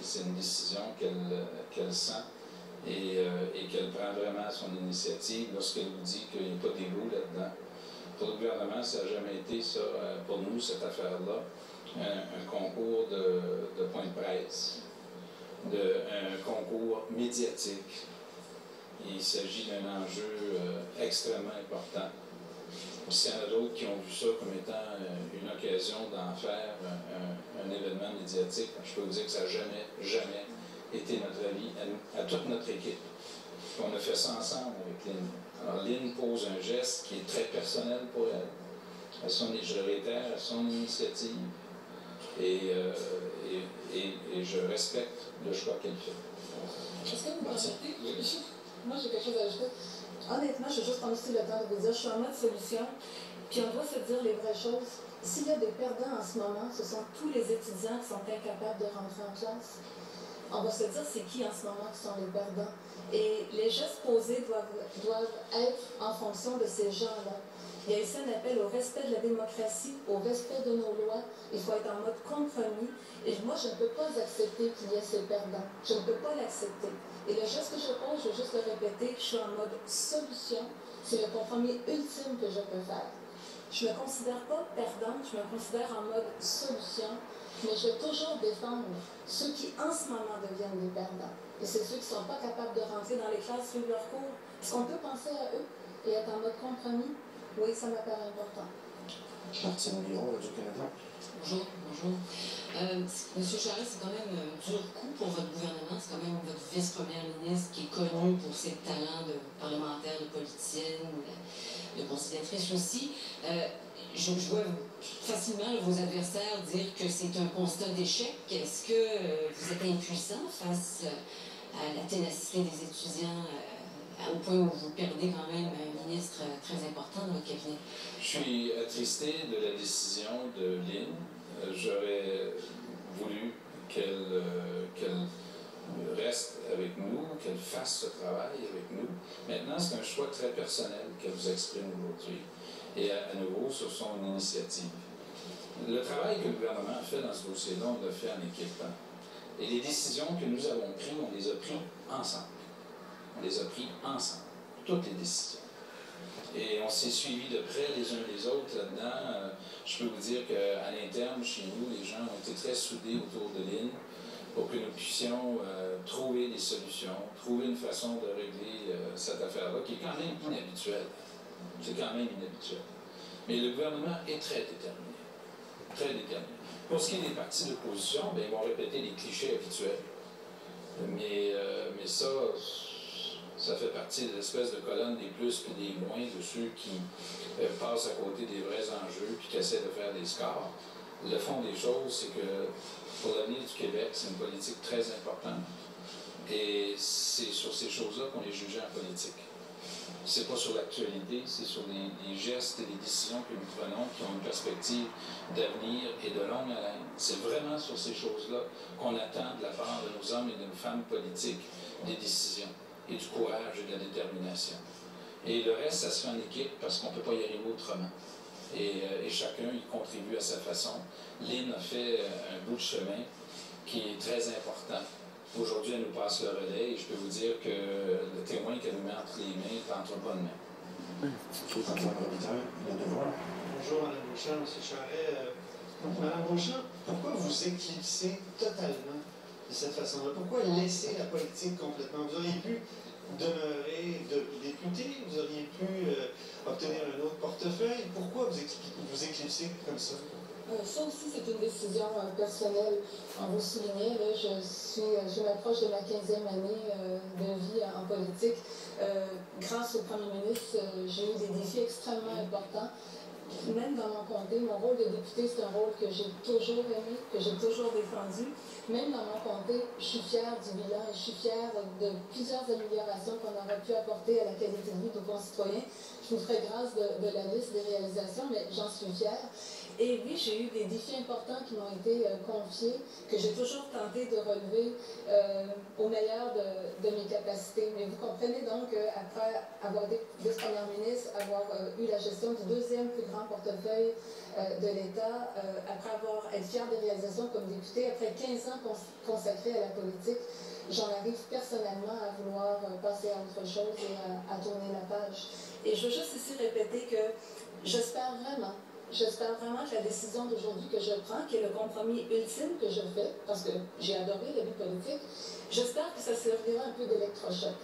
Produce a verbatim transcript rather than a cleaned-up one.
c'est une décision qu'elle qu'elle sent et, euh, et qu'elle prend vraiment son initiative lorsqu'elle vous dit qu'il n'y a pas d'égo là-dedans. Pour le gouvernement, ça n'a jamais été ça, pour nous, cette affaire-là, un, un concours de, de points de presse, de, un concours médiatique. Il s'agit d'un enjeu euh, extrêmement important. S'il y en a d'autres qui ont vu ça comme étant euh, une occasion d'en faire un, un, un événement médiatique, je peux vous dire que ça n'a jamais, jamais été notre avis à, nous, à toute notre équipe. Puis on a fait ça ensemble avec Lynn. Alors Lynn pose un geste qui est très personnel pour elle. À son, je le réitère, à son initiative. Et, euh, et, et, et je respecte le choix qu'elle fait. Est-ce que vous pensez? Moi, j'ai quelque chose à ajouter. Honnêtement, je vais juste prendre aussi le temps de vous dire, je suis en mode solution, puis on doit se dire les vraies choses. S'il y a des perdants en ce moment, ce sont tous les étudiants qui sont incapables de rentrer en classe. On va se dire c'est qui en ce moment qui sont les perdants. Et les gestes posés doivent, doivent être en fonction de ces gens-là. Il y a ici un appel au respect de la démocratie, au respect de nos lois. Il faut être en mode compromis. Et moi, je ne peux pas accepter qu'il y ait ces perdants. Je ne peux pas l'accepter. Et le geste que je pose, je vais juste le répéter, je suis en mode solution. C'est le compromis ultime que je peux faire. Je ne me considère pas perdante, je me considère en mode solution, mais je vais toujours défendre ceux qui en ce moment deviennent des perdants. Et c'est ceux qui ne sont pas capables de rentrer dans les classes, suivre leurs cours. Est-ce qu'on peut penser à eux et être en mode compromis? Oui, ça m'apparaît important. Martine Biron, du Canada. Bonjour, bonjour. Euh, Monsieur Charest, c'est quand même un dur coup pour votre gouvernement. C'est quand même votre vice-première ministre qui est connue pour ses talents de parlementaire, de politicienne, de conciliatrice aussi. Euh, je, je vois facilement vos adversaires dire que c'est un constat d'échec. Est-ce que euh, vous êtes impuissant face à la ténacité des étudiants euh, au point où vous perdez quand même un ministre très important dans votre cabinet? Je suis attristé de la décision de Lynn. J'aurais voulu qu'elle euh, qu'elle reste avec nous, qu'elle fasse ce travail avec nous. Maintenant, c'est un choix très personnel qu'elle vous exprime aujourd'hui. Et à, à nouveau, sur son initiative. Le travail que le gouvernement a fait dans ce dossier-là, on l'a fait en équipe. Hein? Et les décisions que nous avons prises, on les a prises ensemble. On les a prises ensemble. Toutes les décisions. Et on s'est suivis de près les uns les autres là-dedans. Je peux vous dire qu'à l'interne, chez nous, les gens ont été très soudés autour de Lynn pour que nous puissions euh, trouver des solutions, trouver une façon de régler euh, cette affaire-là, qui est quand même inhabituelle. C'est quand même inhabituel. Mais le gouvernement est très déterminé. Très déterminé. Pour ce qui est des partis d'opposition, ben, ils vont répéter les clichés habituels. Mais, euh, mais ça... Ça fait partie de l'espèce de colonne des plus et des moins de ceux qui euh, passent à côté des vrais enjeux et qui essaient de faire des scores. Le fond des choses, c'est que pour l'avenir du Québec, c'est une politique très importante. Et c'est sur ces choses-là qu'on est jugé en politique. C'est pas sur l'actualité, c'est sur les, les gestes et les décisions que nous prenons qui ont une perspective d'avenir et de longue haleine. C'est vraiment sur ces choses-là qu'on attend de la part de nos hommes et de nos femmes politiques des décisions, et du courage et de la détermination. Et le reste, ça se fait en équipe parce qu'on ne peut pas y arriver autrement. Et, euh, et chacun y contribue à sa façon. Lynn a fait euh, un bout de chemin qui est très important. Aujourd'hui, elle nous passe le relais et je peux vous dire que le témoin qu'elle nous met entre les mains est entre bonnes mains. Bonjour, Mme Beauchamp, M. Charest. Euh, Mme Beauchamp, pourquoi vous éclipsez totalement de cette façon-là? Pourquoi laisser la politique complètement? Vous auriez pu demeurer de député, vous auriez pu euh, obtenir un autre portefeuille. Pourquoi vous, vous éclipsez comme ça? Euh, ça aussi, c'est une décision euh, personnelle. On vous soulignait, là, je suis, je m'approche de ma quinzième année euh, de vie en politique. Euh, grâce au premier ministre, euh, j'ai eu des défis extrêmement importants. Même dans mon comté, mon rôle de député, c'est un rôle que j'ai toujours aimé, que j'ai toujours défendu. Même dans mon comté, je suis fière du bilan et je suis fière de plusieurs améliorations qu'on aurait pu apporter à la qualité de vie de nos concitoyens. Je vous ferai grâce de, de la liste des réalisations, mais j'en suis fière. Et oui, j'ai eu des défis importants qui m'ont été euh, confiés, que j'ai toujours tenté de relever euh, au meilleur de, de mes capacités. Mais vous comprenez donc qu'après avoir été vice-première ministre, avoir euh, eu la gestion du deuxième plus grand portefeuille euh, de l'État, euh, après avoir été fière des réalisations comme députée, après quinze ans cons consacrés à la politique, j'en arrive personnellement à vouloir euh, passer à autre chose et à, à tourner la page. Et je veux juste ici répéter que j'espère vraiment J'espère vraiment que la décision d'aujourd'hui que je prends, qui est le compromis ultime que je fais, parce que j'ai adoré la vie politique, j'espère que ça servira un peu d'électrochoc.